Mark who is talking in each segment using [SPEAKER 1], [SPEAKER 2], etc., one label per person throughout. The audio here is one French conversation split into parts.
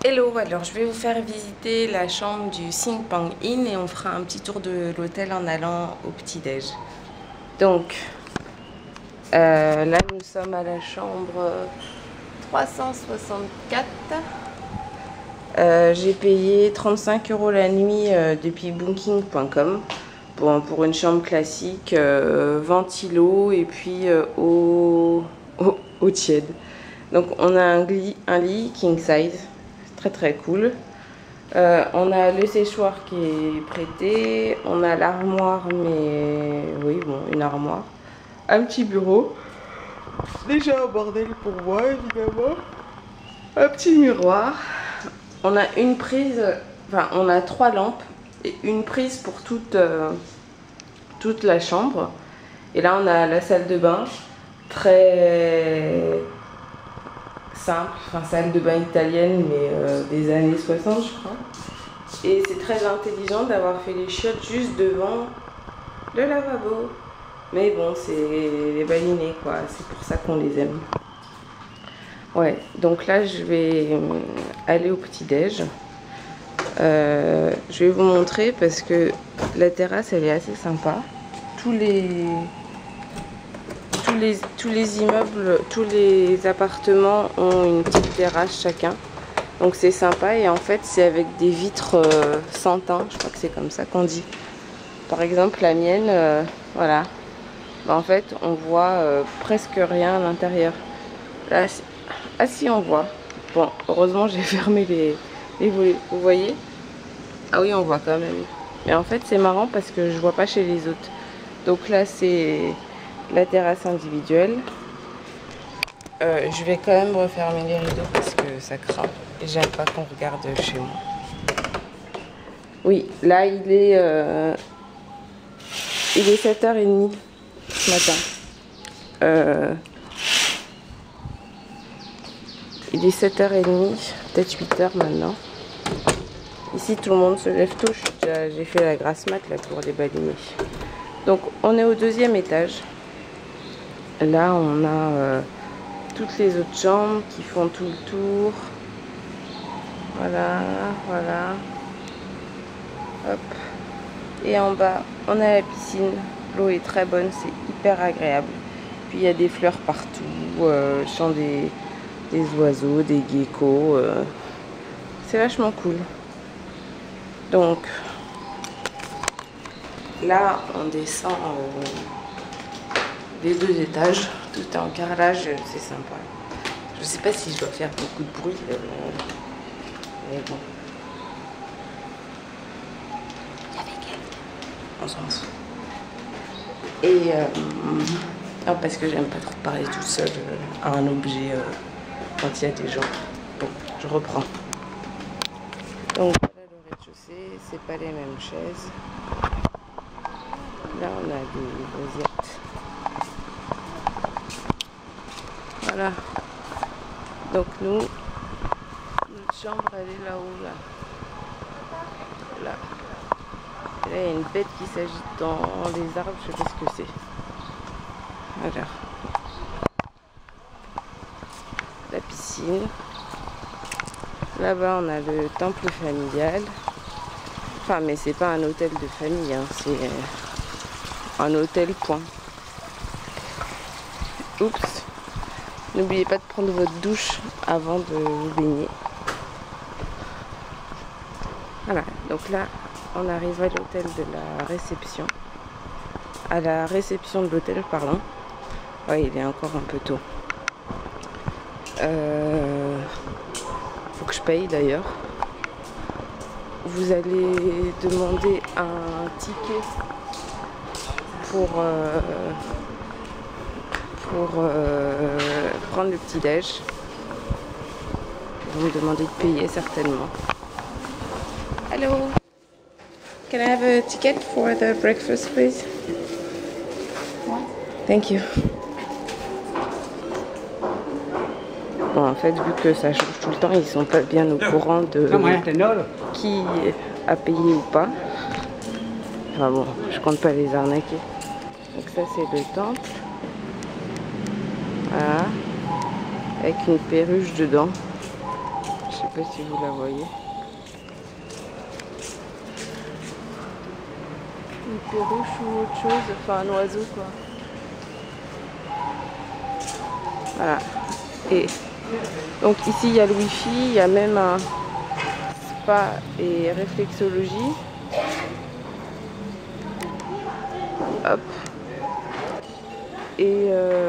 [SPEAKER 1] Hello, alors je vais vous faire visiter la chambre du Singpang Inn et on fera un petit tour de l'hôtel en allant au petit-déj. Donc, là nous sommes à la chambre 364. J'ai payé 35 € la nuit depuis booking.com pour une chambre classique, ventilo et puis eau tiède. Donc on a un lit king size. Très cool. On a le séchoir qui est prêté, on a l'armoire, mais oui bon, une armoire, un petit bureau, déjà un bordel pour moi évidemment, un petit miroir, on a une prise, enfin on a 3 lampes et une prise pour toute la chambre. Et là on a la salle de bain, très simple, enfin salle de bain italienne mais des années 60 je crois. Et c'est très intelligent d'avoir fait les chiottes juste devant le lavabo. Mais bon, c'est les balinés quoi, c'est pour ça qu'on les aime. Ouais, donc là je vais aller au petit-déj. Je vais vous montrer parce que la terrasse elle est assez sympa. Tous les immeubles, tous les appartements ont une petite terrasse chacun. Donc c'est sympa et en fait c'est avec des vitres sans teint, je crois que c'est comme ça qu'on dit. Par exemple la mienne, voilà. Bah, en fait on voit presque rien à l'intérieur. Là, ah si on voit. Bon, heureusement j'ai fermé les volets. Vous voyez? Ah oui on voit quand même. Mais en fait c'est marrant parce que je vois pas chez les autres. Donc là c'est la terrasse individuelle. Je vais quand même refermer les rideaux parce que ça craint et j'aime pas qu'on regarde chez moi. Oui, là il est 7h30 ce matin. Il est 7h30, peut-être 8h maintenant. Ici tout le monde se lève tôt, j'ai fait la grasse mat là pour les balinés. Donc on est au 2e étage. Là on a toutes les autres chambres qui font tout le tour. Voilà. Hop. Et en bas, on a la piscine. L'eau est très bonne, c'est hyper agréable. Puis il y a des fleurs partout, le chant des oiseaux, des geckos. C'est vachement cool. Donc, là, on descend les 2 étages. Tout est en carrelage, c'est sympa. Je sais pas si je dois faire beaucoup de bruit, mais bon. Il y avait quelqu'un. On s'en fout. Et non, parce que j'aime pas trop parler tout seul à un objet quand il y a des gens. Bon, je reprends. Donc voilà le rez-de-chaussée, c'est pas les mêmes chaises. Là on a des vasiettes. Voilà. Donc nous, notre chambre elle est là-haut là. Là. Et là il y a une bête qui s'agite dans les arbres, je sais pas ce que c'est. Voilà. La piscine. Là-bas on a le temple familial. Enfin mais c'est pas un hôtel de famille, hein, c'est un hôtel point. Oups. N'oubliez pas de prendre votre douche avant de vous baigner. Voilà, donc là, on arrive à l'hôtel de la réception. À la réception de l'hôtel, pardon. Ouais, il est encore un peu tôt. Faut que je paye d'ailleurs. Vous allez demander un ticket pour prendre le petit-déj. Ils vont me demander de payer certainement. Hello. Can I have a ticket for the breakfast, please? Thank you. Bon, en fait, vu que ça change tout le temps, ils sont pas bien au courant de qui a payé ou pas. Enfin bon, je compte pas les arnaquer. Donc ça, c'est le temple. Voilà. Avec une perruche dedans. Je sais sais pas si vous la voyez. Une perruche ou autre chose, enfin un oiseau quoi. Voilà. Et donc ici il y a le wifi, il y a même un spa et réflexologie. Hop. Et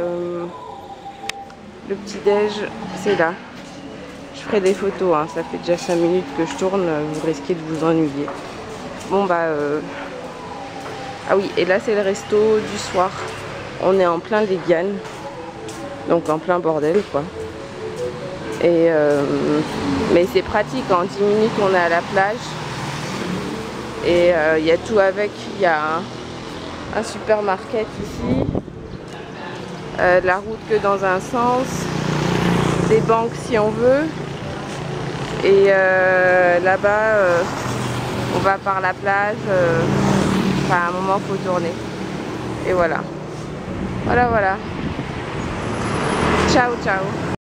[SPEAKER 1] le petit déj c'est là. Je ferai des photos, hein. Ça fait déjà 5 minutes que je tourne, vous risquez de vous ennuyer. Bon bah ah oui, et là c'est le resto du soir. On est en plein Légiane, donc en plein bordel quoi. Et mais c'est pratique, en 10 minutes on est à la plage. Et il y a tout avec, il y a un supermarket ici, la route que dans un sens, des banques si on veut. Et là-bas, on va par la plage. Enfin, à un moment, faut tourner. Et voilà. Voilà, voilà. Ciao, ciao.